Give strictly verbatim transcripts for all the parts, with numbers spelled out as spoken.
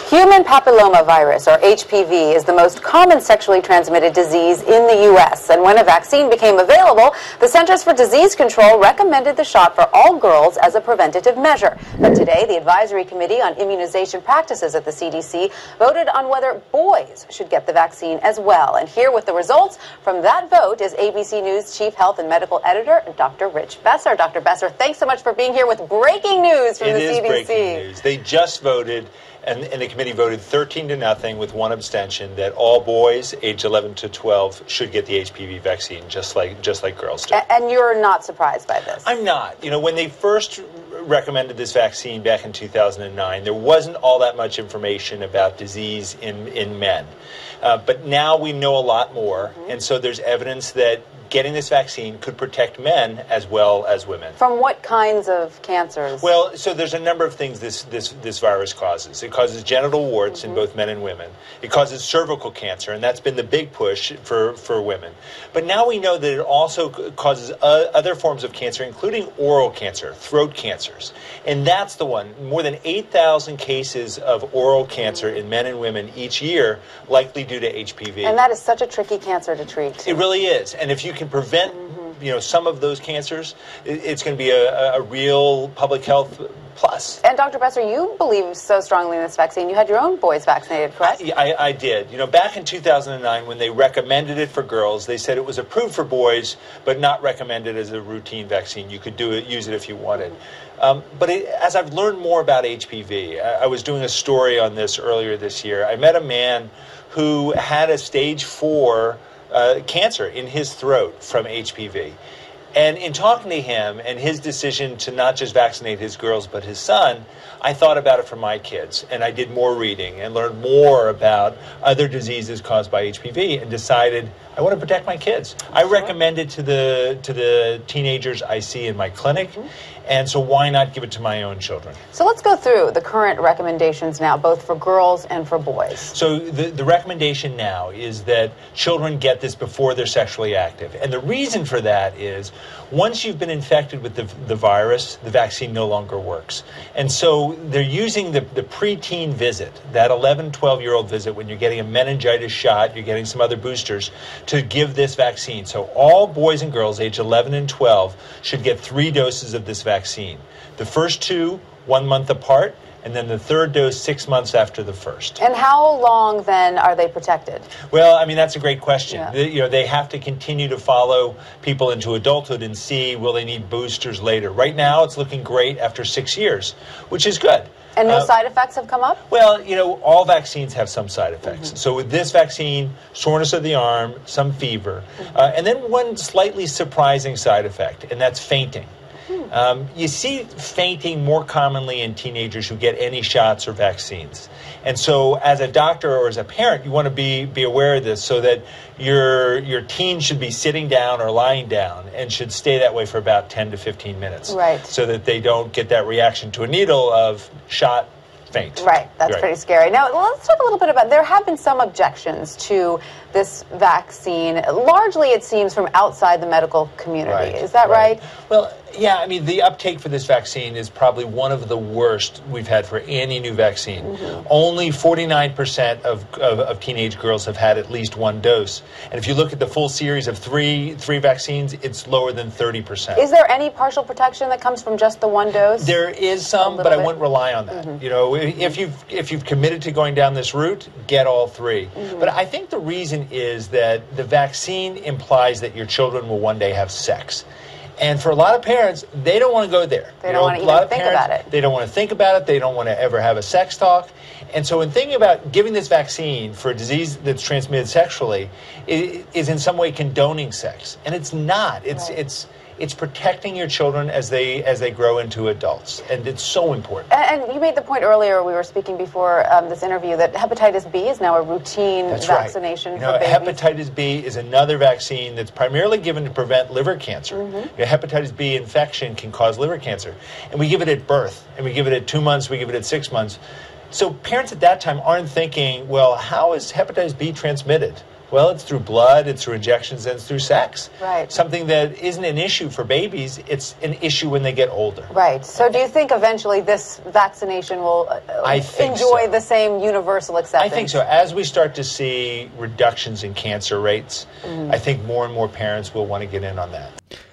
Human papillomavirus, or H P V, is the most common sexually transmitted disease in the U S And when a vaccine became available, the Centers for Disease Control recommended the shot for all girls as a preventative measure. But today, the Advisory Committee on Immunization Practices at the C D C voted on whether boys should get the vaccine as well. And here with the results from that vote is A B C News Chief Health and Medical Editor, Doctor Rich Besser. Doctor Besser, thanks so much for being here with breaking news from it the C D C. It is breaking news. They just voted, and, and the committee voted thirteen to nothing with one abstention, that all boys age eleven to twelve should get the H P V vaccine, just like just like girls do. A and you're not surprised by this? I'm not. You know, when they first recommended this vaccine back in two thousand nine, there wasn't all that much information about disease in, in men. Uh, but now we know a lot more, mm-hmm. and so there's evidence that getting this vaccine could protect men as well as women. From what kinds of cancers? Well, so there's a number of things this this, this virus causes. It causes genital warts mm-hmm. in both men and women. It causes cervical cancer, and that's been the big push for, for women. But now we know that it also causes uh, other forms of cancer, including oral cancer, throat cancers. And that's the one. More than eight thousand cases of oral cancer in men and women each year, likely due to H P V. And that is such a tricky cancer to treat. It really is. And if you can prevent mm-hmm. you know, some of those cancers, it's going to be a, a real public health plus. And Doctor Besser, you believe so strongly in this vaccine. You had your own boys vaccinated, correct? I, I, I did. You know, back in two thousand nine, when they recommended it for girls, they said it was approved for boys, but not recommended as a routine vaccine. You could do it, use it if you wanted. Um, but it, as I've learned more about H P V, I, I was doing a story on this earlier this year. I met a man who had a stage four uh, cancer in his throat from H P V. And in talking to him and his decision to not just vaccinate his girls but his son, I thought about it for my kids. And I did more reading and learned more about other diseases caused by H P V and decided I want to protect my kids. I recommend it to the, to the teenagers I see in my clinic. Mm-hmm. And so why not give it to my own children? So let's go through the current recommendations now, both for girls and for boys. So the, the recommendation now is that children get this before they're sexually active. And the reason for that is once you've been infected with the, the virus, the vaccine no longer works. And so they're using the, the preteen visit, that eleven, twelve-year-old visit when you're getting a meningitis shot, you're getting some other boosters, to give this vaccine. So all boys and girls age eleven and twelve should get three doses of this vaccine. Vaccine. The first two, one month apart, and then the third dose six months after the first. And how long then are they protected? Well, I mean, that's a great question. Yeah. They, you know, they have to continue to follow people into adulthood and see will they need boosters later. Right now, it's looking great after six years, which is good. And no uh, side effects have come up? Well, you know, all vaccines have some side effects. Mm-hmm. So with this vaccine, soreness of the arm, some fever, mm-hmm. uh, and then one slightly surprising side effect, and that's fainting. Um, you see fainting more commonly in teenagers who get any shots or vaccines. And so as a doctor or as a parent, you want to be, be aware of this so that your, your teen should be sitting down or lying down and should stay that way for about ten to fifteen minutes. Right. So that they don't get that reaction to a needle of shot, faint. Right, that's right. Pretty scary. Now, let's talk a little bit about, there have been some objections to this vaccine. Largely, it seems, from outside the medical community. Right, Is that right. right? Well, yeah, I mean, the uptake for this vaccine is probably one of the worst we've had for any new vaccine. Mm-hmm. Only forty-nine percent of, of, of teenage girls have had at least one dose. And if you look at the full series of three, three vaccines, it's lower than thirty percent. Is there any partial protection that comes from just the one dose? There is some, but bit? I wouldn't rely on that. Mm-hmm. You know, if you've, if you've committed to going down this route, get all three. Mm-hmm. But I think the reason is that the vaccine implies that your children will one day have sex. And for a lot of parents, they don't want to go there. They don't want to even think about it. They don't want to think about it. They don't want to ever have a sex talk. And so in thinking about giving this vaccine for a disease that's transmitted sexually, it is in some way condoning sex. And it's not. It's right. it's it's protecting your children as they as they grow into adults. And it's so important. And, and you made the point earlier, we were speaking before um, this interview, that hepatitis B is now a routine that's vaccination right. for you know, babies. Hepatitis B is another vaccine that's primarily given to prevent liver cancer. Mm-hmm. You know, hepatitis B infection can cause liver cancer. And we give it at birth, and we give it at two months, we give it at six months. So parents at that time aren't thinking, well, how is hepatitis B transmitted? Well, it's through blood, it's through injections, and it's through sex. Right. Something that isn't an issue for babies, it's an issue when they get older. Right. So do you think eventually this vaccination will uh, I think enjoy so. the same universal acceptance? I think so. As we start to see reductions in cancer rates, mm. I think more and more parents will want to get in on that.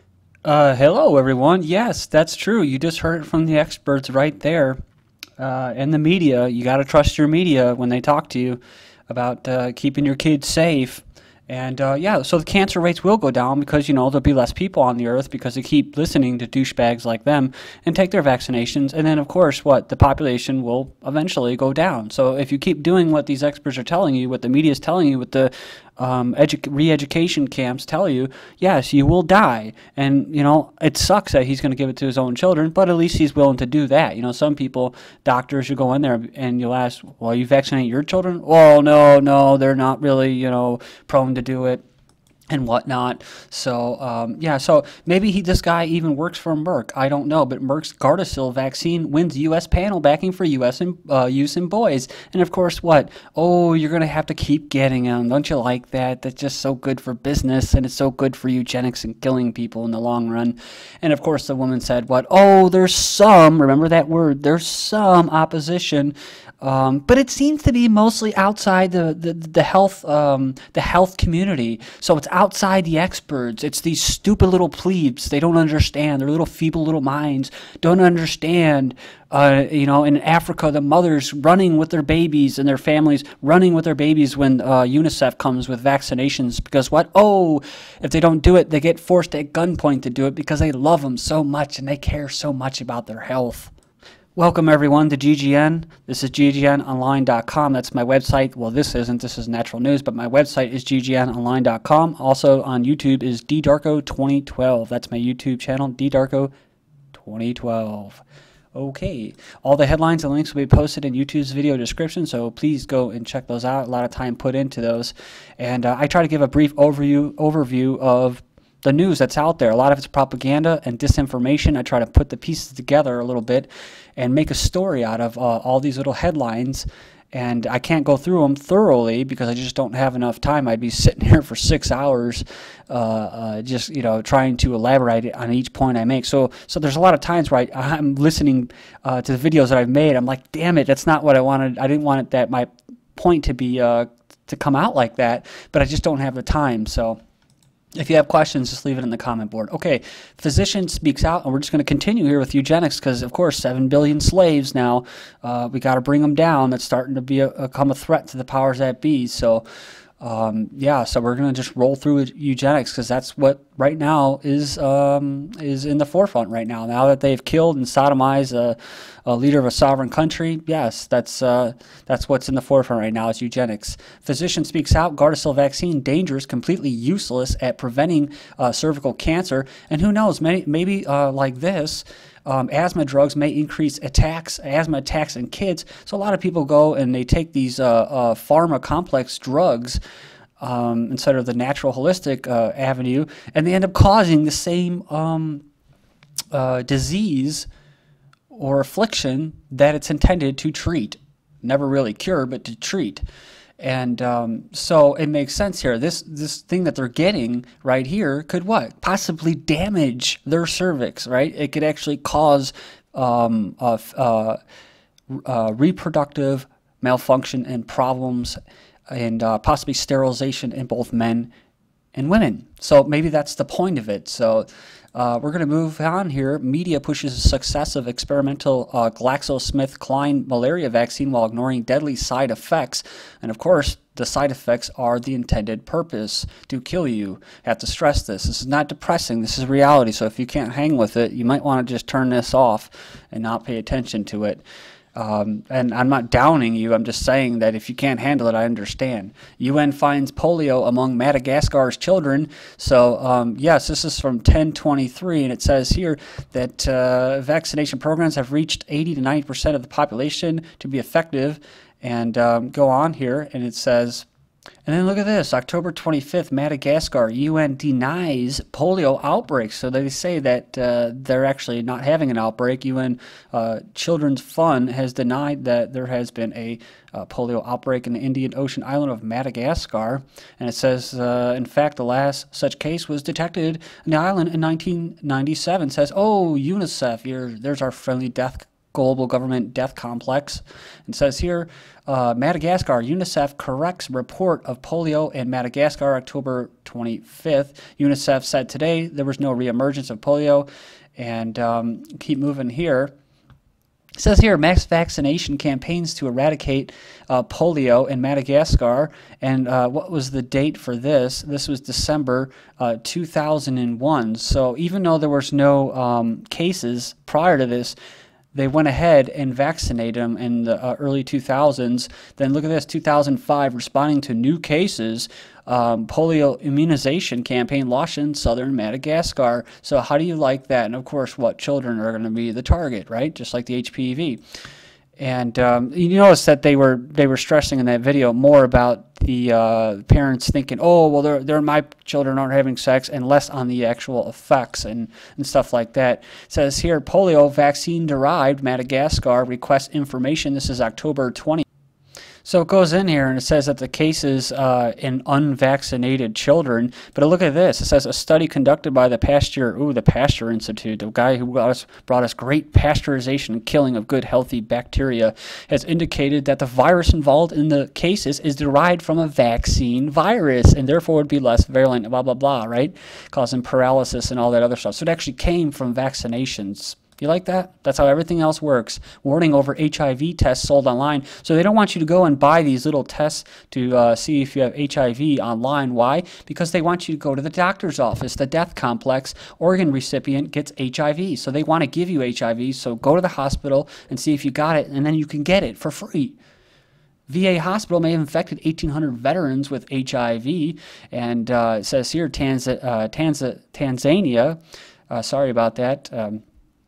Uh, hello, everyone. Yes, that's true. You just heard it from the experts right there. Uh, and the media, you got to trust your media when they talk to you about uh, keeping your kids safe. And uh, yeah, so the cancer rates will go down because, you know, there'll be less people on the earth because they keep listening to douchebags like them and take their vaccinations. And then, of course, what? The population will eventually go down. So if you keep doing what these experts are telling you, what the media is telling you, what the um, edu- re-education camps tell you, yes, you will die. And, you know, it sucks that he's going to give it to his own children, but at least he's willing to do that. You know, some people, doctors, you go in there and you'll ask, well, you vaccinate your children? Well, no, no, they're not really, you know, prone to do it and whatnot. So um, yeah, so maybe he, this guy even works for Merck. I don't know, but Merck's Gardasil vaccine wins U S panel backing for U S in, uh, use in boys. And of course, what? Oh, you're gonna have to keep getting them. Don't you like that? That's just so good for business, and it's so good for eugenics and killing people in the long run. And of course, the woman said, "What? Oh, there's some. Remember that word? There's some opposition." Um, but it seems to be mostly outside the the, the health um, the health community. So it's outside the experts. It's these stupid little plebes. They don't understand. Their little feeble little minds don't understand. Uh, you know, in Africa, the mothers running with their babies and their families running with their babies when uh, UNICEF comes with vaccinations because what? Oh, if they don't do it, they get forced at gunpoint to do it because they love them so much and they care so much about their health. Welcome, everyone, to G G N. This is G G N online dot com. That's my website. Well, this isn't. This is natural news, but my website is G G N online dot com. Also on YouTube is D Darko twenty twelve. That's my YouTube channel, D Darko twenty twelve. Okay. All the headlines and links will be posted in YouTube's video description, so please go and check those out. A lot of time put into those. And uh, I try to give a brief overview overview of the news that's out there. A lot of it's propaganda and disinformation. I try to put the pieces together a little bit and make a story out of uh, all these little headlines. And I can't go through them thoroughly because I just don't have enough time. I'd be sitting here for six hours uh, uh, just, you know, trying to elaborate on each point I make. So so there's a lot of times where I, I'm listening uh, to the videos that I've made. I'm like, damn it, that's not what I wanted. I didn't want it, that my point to be uh, to come out like that, but I just don't have the time. So if you have questions, just leave it in the comment board. Okay, physician speaks out, and we're just going to continue here with eugenics because, of course, seven billion slaves now. Uh, we got to bring them down. That's starting to be a, become a threat to the powers that be. So, um, yeah, so we're going to just roll through eugenics because that's what right now is um, is in the forefront right now. Now that they've killed and sodomized a, a leader of a sovereign country, yes, that's uh, that's what's in the forefront right now is eugenics. Physician speaks out, Gardasil vaccine dangerous, completely useless at preventing uh, cervical cancer. And who knows, maybe, maybe uh, like this, Um, asthma drugs may increase attacks, asthma attacks in kids. So a lot of people go and they take these uh, uh, pharma complex drugs um, instead of the natural holistic uh, avenue, and they end up causing the same um, uh, disease or affliction that it's intended to treat. Never really cure, but to treat. And um, so it makes sense here. This this thing that they're getting right here could what? Possibly damage their cervix, right? It could actually cause um, uh, uh, uh, reproductive malfunction and problems and uh, possibly sterilization in both men and women. So maybe that's the point of it. So uh, we're going to move on here. Media pushes the success of experimental uh, GlaxoSmithKline malaria vaccine while ignoring deadly side effects. And of course, the side effects are the intended purpose, to kill you. I have to stress this. This is not depressing. This is reality. So if you can't hang with it, you might want to just turn this off and not pay attention to it. Um, and I'm not downing you, I'm just saying that if you can't handle it, I understand. U N finds polio among Madagascar's children. So, um, yes, this is from ten twenty-three, and it says here that uh, vaccination programs have reached eighty to ninety percent of the population to be effective. And um, go on here, and it says And then look at this, October twenty-fifth, Madagascar, U N denies polio outbreaks. So they say that uh, they're actually not having an outbreak. U N uh, Children's Fund has denied that there has been a uh, polio outbreak in the Indian Ocean island of Madagascar. And it says, uh, in fact, the last such case was detected in the island in nineteen ninety-seven. It says, oh, UNICEF, you're, there's our friendly death global government death complex. It says here, uh, Madagascar, UNICEF corrects report of polio in Madagascar, October twenty-fifth. UNICEF said today there was no reemergence of polio. And um, keep moving here. It says here, mass vaccination campaigns to eradicate uh, polio in Madagascar. And uh, what was the date for this? This was December uh, two thousand one. So even though there was no um, cases prior to this, they went ahead and vaccinated them in the uh, early two thousands. Then look at this, two thousand five, responding to new cases, um, polio immunization campaign launched in southern Madagascar. So how do you like that? And of course, what, children are going to be the target, right? Just like the H P V. And um, you notice that they were they were stressing in that video more about the uh, parents thinking, oh, well, they're, they're my children aren't having sex, and less on the actual effects and, and stuff like that. It says here, polio vaccine derived Madagascar requests information. This is October twentieth. So it goes in here and it says that the cases uh, in unvaccinated children, but look at this. It says a study conducted by the Pasteur, ooh, the Pasteur Institute, the guy who brought us, brought us great pasteurization and killing of good, healthy bacteria, has indicated that the virus involved in the cases is derived from a vaccine virus and therefore would be less virulent, blah, blah, blah, right? Causing paralysis and all that other stuff. So it actually came from vaccinations. You like that? That's how everything else works. Warning over H I V tests sold online. So they don't want you to go and buy these little tests to uh, see if you have H I V online. Why? Because they want you to go to the doctor's office. The death complex, organ recipient gets H I V. So they want to give you H I V. So go to the hospital and see if you got it, and then you can get it for free. V A hospital may have infected eighteen hundred veterans with H I V. And uh, it says here, Tanz uh, Tanz Tanzania, uh, sorry about that, um,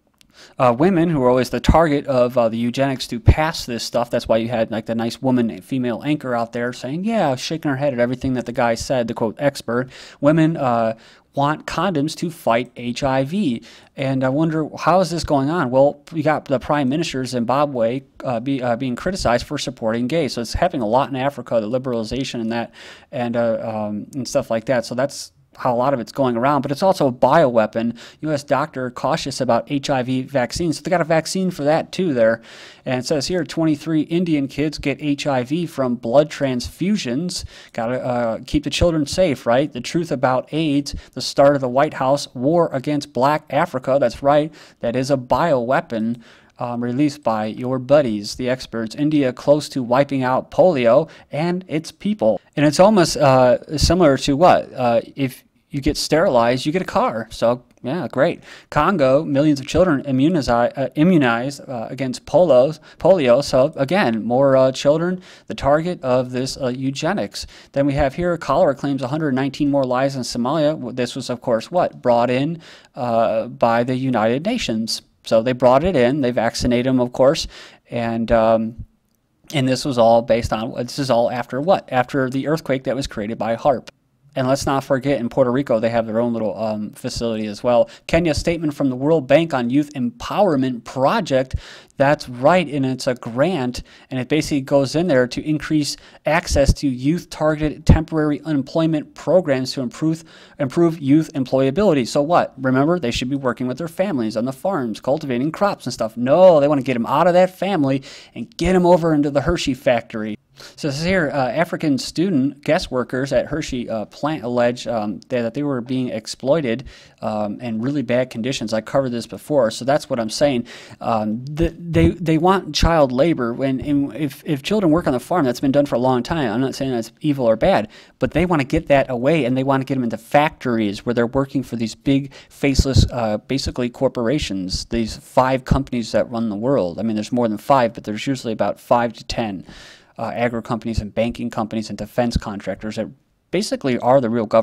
Uh, women who are always the target of uh, the eugenics to pass this stuff. That's why you had like the nice woman, female anchor out there saying, yeah, shaking her head at everything that the guy said, the quote expert. Women uh, want condoms to fight H I V. And I wonder, how is this going on? Well, we got the prime minister of Zimbabwe uh, be, uh, being criticized for supporting gays. So it's happening a lot in Africa, the liberalization and that, and, uh, um, and stuff like that. So that's how a lot of it's going around, but it's also a bioweapon. U S doctor cautious about H I V vaccines. So they got a vaccine for that too there. And it says here, twenty-three Indian kids get H I V from blood transfusions. Got to uh, keep the children safe, right? The truth about AIDS, the start of the White House war against black Africa. That's right. That is a bioweapon. Um, released by your buddies, the experts. India close to wiping out polio and its people. And it's almost uh, similar to what? Uh, if you get sterilized, you get a car. So, yeah, great. Congo, millions of children immunize, uh, immunized uh, against polos, polio. So, again, more uh, children, the target of this uh, eugenics. Then we have here, cholera claims one hundred nineteen more lives in Somalia. This was, of course, what? Brought in uh, by the United Nations. So they brought it in, they vaccinated them, of course, and um, and this was all based on, this is all after what? After the earthquake that was created by HARP. And let's not forget, in Puerto Rico, they have their own little um, facility as well. Kenya statement from the World Bank on Youth Empowerment Project. That's right, and it's a grant, and it basically goes in there to increase access to youth-targeted temporary unemployment programs to improve improve youth employability. So what? Remember, they should be working with their families on the farms, cultivating crops and stuff. No, they want to get them out of that family and get them over into the Hershey factory. So this is here, uh, African student guest workers at Hershey uh, plant allege um, that, that they were being exploited um, in really bad conditions. I covered this before, so that's what I'm saying. Um, the, they they want child labor. When in, if if children work on the farm, that's been done for a long time. I'm not saying that's evil or bad, but they want to get that away, and they want to get them into factories where they're working for these big, faceless, uh, basically corporations. These five companies that run the world. I mean, there's more than five, but there's usually about five to ten. Uh, agro companies and banking companies and defense contractors that basically are the real government.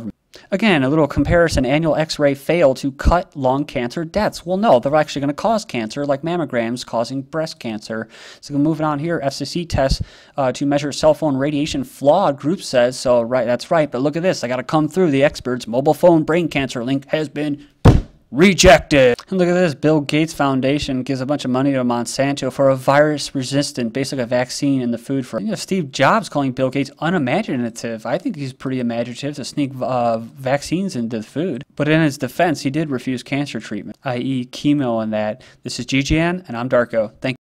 Again, a little comparison. Annual X-ray failed to cut lung cancer deaths. Well, no, they're actually going to cause cancer, like mammograms causing breast cancer. So moving on here, F C C tests uh, to measure cell phone radiation flawed, group says. So right, that's right. But look at this. I got to come through the experts. Mobile phone brain cancer link has been rejected. And look at this. Bill Gates Foundation gives a bunch of money to Monsanto for a virus-resistant, basically a vaccine in the food for. You know, Steve Jobs calling Bill Gates unimaginative. I think he's pretty imaginative to sneak uh, vaccines into the food. But in his defense, he did refuse cancer treatment, that is chemo and that. This is G G N, and I'm Darko. Thank you.